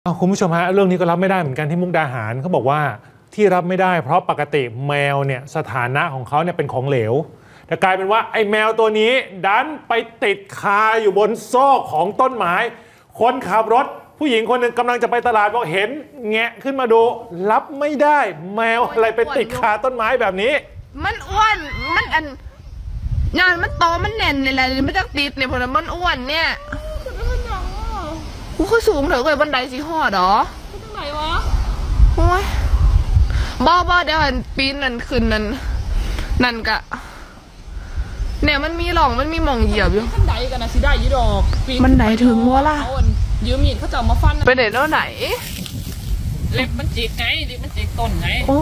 คุณผู้ชมฮะเรื่องนี้ก็รับไม่ได้เหมือนกันที่มุกดาหารเขาบอกว่าที่รับไม่ได้เพราะปกติแมวเนี่ยสถานะของเขาเนี่ยเป็นของเหลวแต่กลายเป็นว่าไอ้แมวตัวนี้ดันไปติดคาอยู่บนซอกของต้นไม้คนขับรถผู้หญิงคนหนึ่งกำลังจะไปตลาดบอกเห็นแงะขึ้นมาดูรับไม่ได้แมวอะไรไปติดคาต้นไม้แบบนี้มันอ้วนมันงานมันโตมันแน่นนี่แหละไม่ต้องติดเนี่ยเพราะมันอ้วนเนี่ยกูก็สูงเถอะเลยบันไดสีหอดหรอไปตรงไหนวะโอ้ยบ้าเดี๋ยวปีนนั่นขึ้นนั่นกะเนี่ยมันมีหล่องมันมีหม่องเหยียบอยู่บันไดกันนะสิได้ยี่ดอกมันไหนถึงวะล่ะยืมมีดเขาจะมาฟันไปเด็ดแล้วไหนเล็บมันจิกไงเล็บมันจิกต้นไงโอ้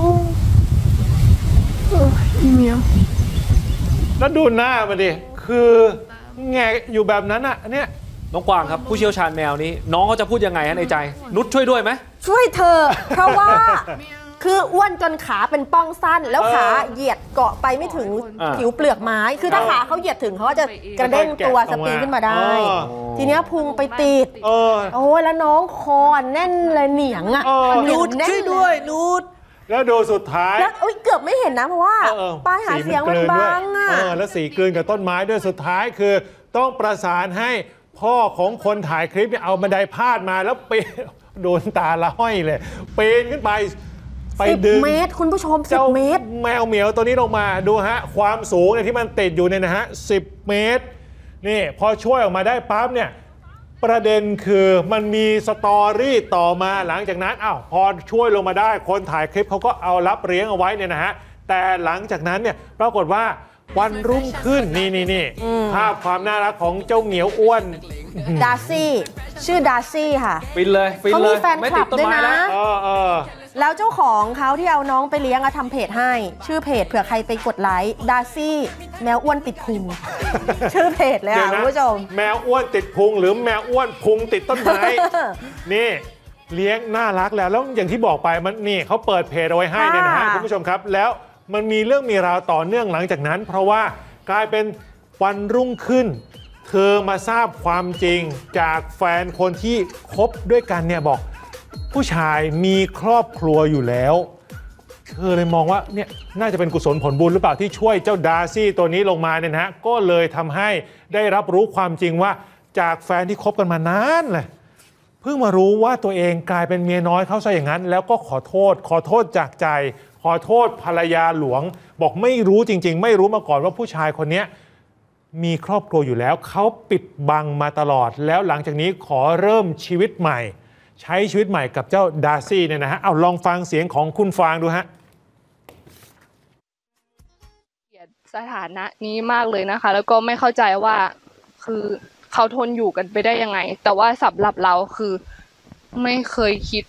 เมียวแล้วดูหน้ามาดิคือแงอยู่แบบนั้นอ่ะเนี่ยน้องกวางครับผู้เชี่ยวชาญแมวนี้น้องเขาจะพูดยังไงฮะในใจนุชช่วยด้วยไหมช่วยเธอเพราะว่าคืออ้วนจนขาเป็นป้องสั้นแล้วขาเหยียดเกาะไปไม่ถึงผิวเปลือกไม้คือถ้าขาเขาเหยียดถึงเขาจะกระเด้งตัวสปริงขึ้นมาได้ทีนี้พุงไปติดโอ้แล้วน้องคอแน่นเลยเหนียงอ่ะนูดช่วยด้วยนูดแล้วดูสุดท้ายแล้วเกือบไม่เห็นนะเพราะว่าป้ายหาเสียงมันบังอ่ะแล้วสีกลืนกับต้นไม้ด้วยสุดท้ายคือต้องประสานให้พ่อของคนถ่ายคลิปเนี่ยเอาบันไดพาดมาแล้วปีนโดนตาละห้อยเลยปีนขึ้นไปดึง10 เมตรคุณผู้ชม10 เมตรแมวเหมียวตัวนี้ลงมาดูฮะความสูงที่มันติดอยู่เนี่ยนะฮะ10 เมตรนี่พอช่วยออกมาได้ปั๊บเนี่ยประเด็นคือมันมีสตอรี่ต่อมาหลังจากนั้นพอช่วยลงมาได้คนถ่ายคลิปเขาก็เอารับเลี้ยงเอาไว้เนี่ยนะฮะแต่หลังจากนั้นเนี่ยปรากฏว่าวันรุ่งขึ้นนี่ภาพความน่ารักของเจ้าเหมียวอ้วนดาซี่ชื่อดาซี่ค่ะฟินเลยเขามีแฟนคลับด้วยนะแล้วเจ้าของเขาที่เอาน้องไปเลี้ยงทำเพจให้ชื่อเพจเผื่อใครไปกดไลค์ดาซี่แมวอ้วนติดพุงชื่อเพจเลยคุณผู้ชมแมวอ้วนติดพุงหรือแมวอ้วนพุงติดต้นไม้นี่เลี้ยงน่ารักแล้วอย่างที่บอกไปมันนี่เขาเปิดเพจเอาไว้ให้เนี่ยนะฮะคุณผู้ชมครับแล้วมันมีเรื่องมีราวต่อเนื่องหลังจากนั้นเพราะว่ากลายเป็นวันรุ่งขึ้นเธอมาทราบความจริงจากแฟนคนที่คบด้วยกันเนี่ยบอกผู้ชายมีครอบครัวอยู่แล้วเธอเลยมองว่าเนี่ยน่าจะเป็นกุศลผลบุญหรือเปล่าที่ช่วยเจ้าดาซี่ตัวนี้ลงมาเนี่ยนะฮะก็เลยทำให้ได้รับรู้ความจริงว่าจากแฟนที่คบกันมานานเลยเพิ่งมารู้ว่าตัวเองกลายเป็นเมียน้อยเขาซะอย่างนั้นแล้วก็ขอโทษจากใจขอโทษภรรยาหลวงบอกไม่รู้จริงๆไม่รู้มาก่อนว่าผู้ชายคนนี้มีครอบครัวอยู่แล้วเขาปิดบังมาตลอดแล้วหลังจากนี้ขอเริ่มชีวิตใหม่ใช้ชีวิตใหม่กับเจ้าดาซี่เนี่ยนะฮะเอาลองฟังเสียงของคุณฟางดูฮะเกลียดสถานะนี้มากเลยนะคะแล้วก็ไม่เข้าใจว่าคือเขาทนอยู่กันไปได้ยังไงแต่ว่าสำหรับเราคือไม่เคยคิด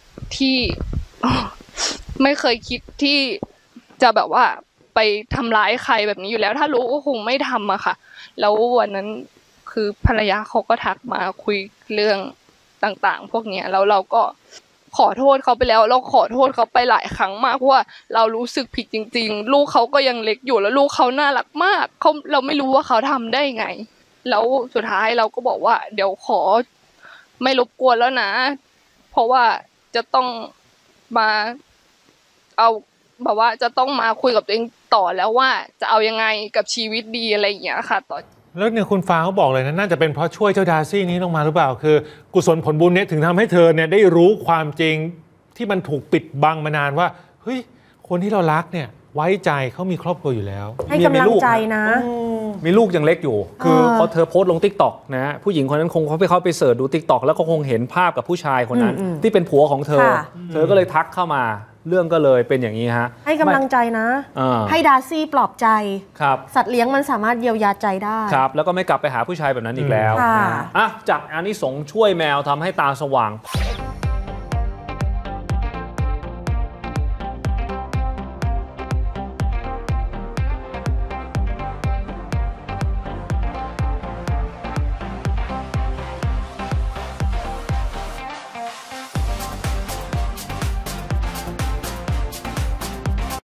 ที่จะแบบว่าไปทำร้ายใครแบบนี้อยู่แล้วถ้ารู้ก็คงไม่ทำอะค่ะแล้ววันนั้นคือภรรยาเขาก็ทักมาคุยเรื่องต่างๆพวกนี้แล้วเราก็ขอโทษเขาไปแล้วเราขอโทษเขาไปหลายครั้งมากเพราะว่าเรารู้สึกผิดจริงๆลูกเขาก็ยังเล็กอยู่แล้วลูกเขาน่ารักมากเราไม่รู้ว่าเขาทำได้ไงแล้วสุดท้ายเราก็บอกว่าเดี๋ยวขอไม่รบกวนแล้วนะเพราะว่าจะต้องมาเอาแบบว่าจะต้องมาคุยกับตัวเองต่อแล้วว่าจะเอายังไงกับชีวิตดีอะไรอย่างเงี้ยค่ะต่อแล้วเนี่ยคุณฟ้าเขาบอกเลยนะน่าจะเป็นเพราะช่วยเจ้าดาซี่นี้ลงมาหรือเปล่าคือกุศลผลบุญเนี่ยถึงทำให้เธอเนี่ยได้รู้ความจริงที่มันถูกปิดบังมานานว่าเฮ้ยคนที่เรารักเนี่ยไว้ใจเขามีครอบครัวอยู่แล้วให้กำลังใจนะมีลูกยังเล็กอยู่คือพอเธอโพสต์ลง TikTok นะผู้หญิงคนนั้นคงเขาไปเสิร์ชดู TikTok แล้วก็คงเห็นภาพกับผู้ชายคนนั้นที่เป็นผัวของเธอก็เลยทักเข้ามาเรื่องก็เลยเป็นอย่างนี้ฮะให้กำลังใจนะให้ดาซี่ปลอบใจสัตว์เลี้ยงมันสามารถเยียวยาใจได้ครับแล้วก็ไม่กลับไปหาผู้ชายแบบนั้นอีกแล้วจากอานิสงส์ช่วยแมวทำให้ตาสว่าง